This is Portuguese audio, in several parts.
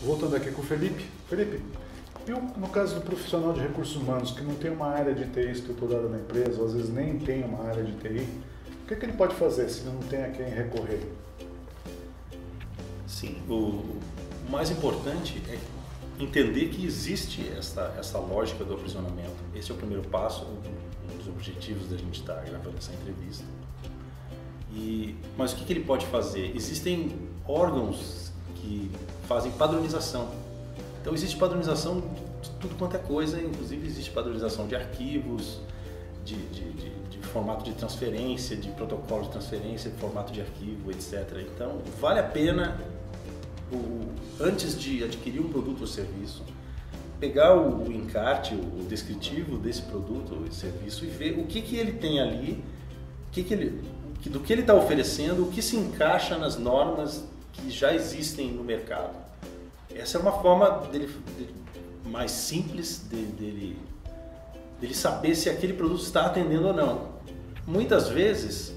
Voltando aqui com o Felipe. Felipe, e no caso do profissional de recursos humanos que não tem uma área de TI estruturada na empresa, ou às vezes nem tem uma área de TI, o que ele pode fazer se ele não tem a quem recorrer? Sim, o mais importante é entender que existe essa lógica do aprisionamento. Esse é o primeiro passo, um dos objetivos da gente estar gravando essa entrevista. Mas o que ele pode fazer? Existem órgãos que fazem padronização. Então existe padronização de tudo quanto é coisa, inclusive existe padronização de arquivos, de formato de transferência, de protocolo de transferência, de formato de arquivo, etc. Então vale a pena, antes de adquirir um produto ou serviço, pegar o encarte, o descritivo desse produto ou serviço e ver o que ele tem ali, do que ele está oferecendo, o que se encaixa nas normas que já existem no mercado. Essa é uma forma mais simples dele saber se aquele produto está atendendo ou não. Muitas vezes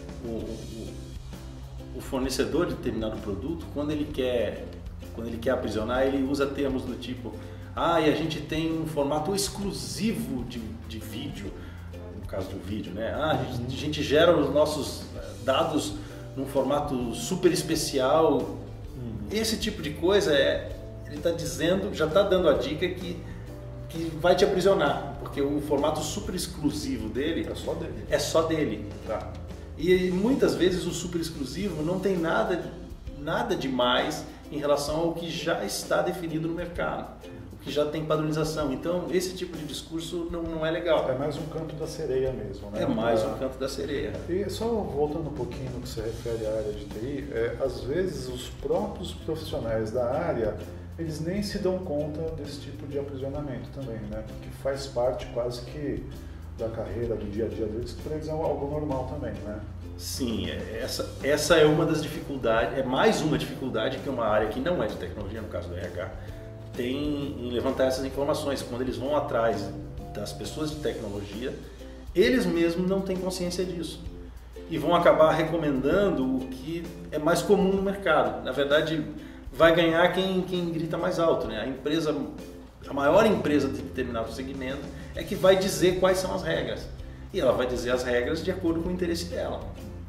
o fornecedor de determinado produto, quando ele quer aprisionar, ele usa termos do tipo: e a gente tem um formato exclusivo de vídeo, no caso do vídeo, né? A gente gera os nossos dados num formato super especial. Esse tipo de coisa ele está dizendo, já está dando a dica que vai te aprisionar, porque o formato super exclusivo dele é só dele. Tá. E muitas vezes o super exclusivo não tem nada demais em relação ao que já está definido no mercado, o que já tem padronização. Então esse tipo de discurso não é legal. É mais um canto da sereia mesmo, né? É mais um canto da sereia. E só voltando um pouquinho no que se refere à área de TI, às vezes os próprios profissionais da área, eles nem se dão conta desse tipo de aprisionamento também, né? Porque faz parte quase que da carreira, do dia a dia deles, que para eles é algo normal também, né? Sim, essa é uma das dificuldades, é mais uma dificuldade que uma área que não é de tecnologia, no caso do RH, tem em levantar essas informações. Quando eles vão atrás das pessoas de tecnologia, eles mesmos não têm consciência disso e vão acabar recomendando o que é mais comum no mercado. Na verdade, vai ganhar quem grita mais alto, né? A maior empresa de determinado segmento é que vai dizer quais são as regras. E ela vai dizer as regras de acordo com o interesse dela.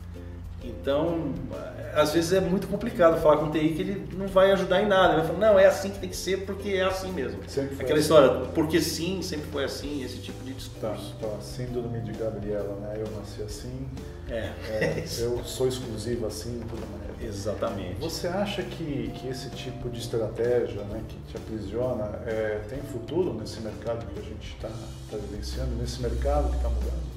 Então, às vezes é muito complicado falar com o TI que ele não vai ajudar em nada. Ele vai falar: não, é assim que tem que ser porque é assim mesmo. Aquela história, porque sim, sempre foi assim, esse tipo de discurso. Tá, síndrome de Gabriela, né? Eu nasci assim, eu sou exclusivo assim, tudo mais. Exatamente. Você acha que esse tipo de estratégia, né, que te aprisiona, tem futuro nesse mercado que a gente está vivenciando, nesse mercado que está mudando?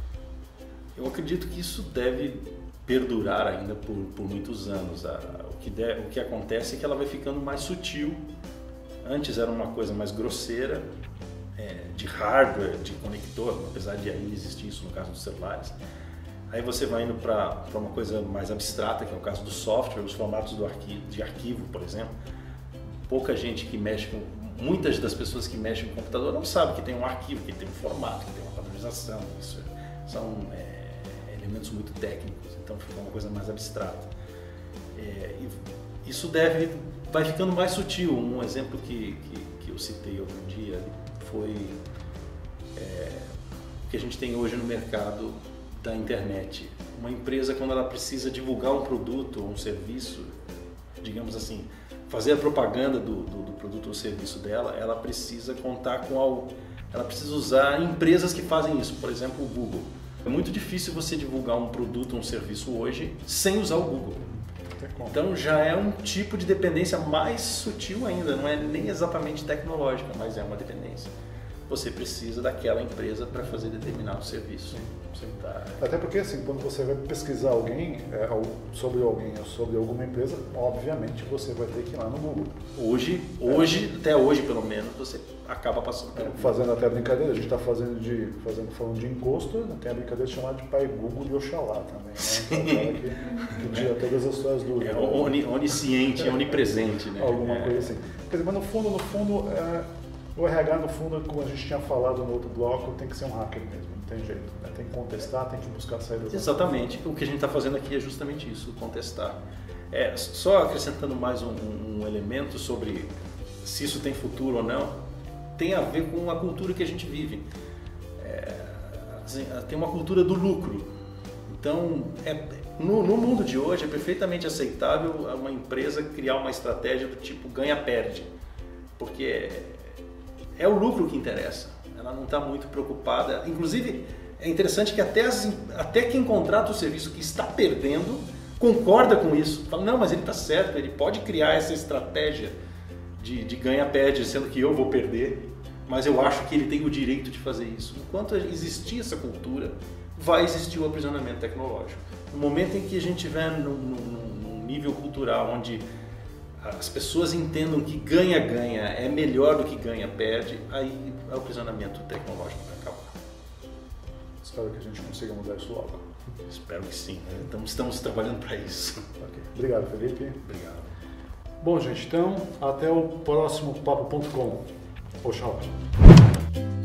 Eu acredito que isso deve perdurar ainda por muitos anos. O que acontece é que ela vai ficando mais sutil. Antes era uma coisa mais grosseira, de hardware, de conector, apesar de ainda existir isso no caso dos celulares. Aí você vai indo para uma coisa mais abstrata, que é o caso do software, os formatos de arquivo, por exemplo. Pouca gente que mexe com... Muitas das pessoas que mexem com o computador não sabem que tem um arquivo, que tem um formato, que tem uma padronização. Isso são elementos muito técnicos, então fica uma coisa mais abstrata. Isso vai ficando mais sutil. Um exemplo que eu citei outro dia foi o que a gente tem hoje no mercado da internet. Uma empresa, quando ela precisa divulgar um produto ou um serviço, digamos assim, fazer a propaganda do produto ou serviço dela, ela precisa contar ela precisa usar empresas que fazem isso, por exemplo, o Google. É muito difícil você divulgar um produto ou um serviço hoje sem usar o Google. Então já é um tipo de dependência mais sutil ainda, não é nem exatamente tecnológica, mas é uma dependência. Você precisa daquela empresa para fazer determinado serviço. Sim. Até porque, assim, quando você vai pesquisar sobre alguém ou sobre alguma empresa, obviamente você vai ter que ir lá no Google. Até hoje pelo menos, você acaba passando pelo Google. Fazendo até a brincadeira, a gente está falando de encosto, tem a brincadeira chamada de pai Google e Oxalá também, né? Que tira todas as suas dúvidas. Onisciente, onipresente, né? Alguma coisa assim. Quer dizer, mas no fundo, o RH, no fundo, como a gente tinha falado no outro bloco, tem que ser um hacker mesmo, não tem jeito. Né? Tem que contestar, tem que buscar saídas. Exatamente. O que a gente está fazendo aqui é justamente isso, contestar. Só acrescentando mais um elemento sobre se isso tem futuro ou não, tem a ver com a cultura que a gente vive. Assim, tem uma cultura do lucro. Então, no mundo de hoje é perfeitamente aceitável uma empresa criar uma estratégia do tipo ganha-perde, porque é o lucro que interessa. Ela não está muito preocupada. Inclusive, é interessante que até quem contrata o serviço que está perdendo concorda com isso. Fala, não, mas ele está certo, ele pode criar essa estratégia de ganha-perde, sendo que eu vou perder, mas eu acho que ele tem o direito de fazer isso. Enquanto existir essa cultura, vai existir o aprisionamento tecnológico. No momento em que a gente estiver num nível cultural onde as pessoas entendam que ganha-ganha é melhor do que ganha-perde, aí o aprisionamento tecnológico vai acabar. Espero que a gente consiga mudar isso logo. Espero que sim. Então estamos trabalhando para isso. Okay. Obrigado, Felipe. Obrigado. Bom, gente, então até o próximo Papo.com. Oxalá.